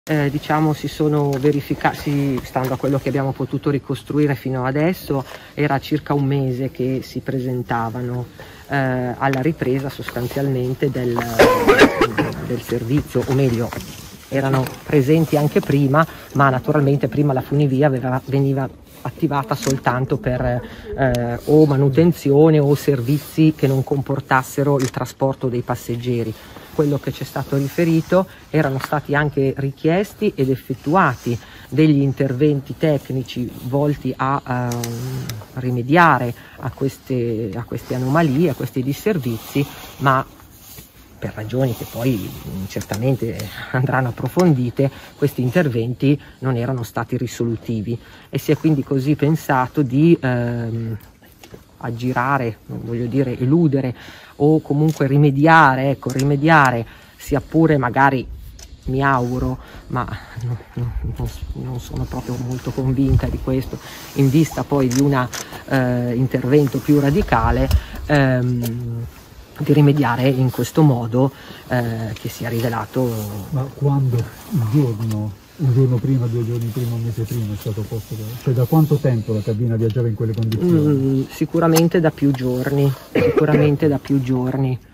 Diciamo si sono verificati, stando a quello che abbiamo potuto ricostruire fino adesso, era circa un mese che si presentavano alla ripresa sostanzialmente del servizio, o meglio erano presenti anche prima, ma naturalmente prima la funivia veniva attivata soltanto per o manutenzione o servizi che non comportassero il trasporto dei passeggeri. Quello che ci è stato riferito, erano stati anche richiesti ed effettuati degli interventi tecnici volti a rimediare a queste anomalie, a questi disservizi, ma per ragioni che poi certamente andranno approfondite, questi interventi non erano stati risolutivi e si è quindi così pensato di aggirare, non voglio dire eludere, o comunque rimediare, rimediare, sia pure magari, mi auguro, ma non sono proprio molto convinta di questo, in vista poi di un intervento più radicale, di rimediare in questo modo che si è rivelato. Ma quando? Un giorno prima, 2 giorni prima, un mese prima è stato posto? Cioè da quanto tempo la cabina viaggiava in quelle condizioni? Sicuramente da più giorni,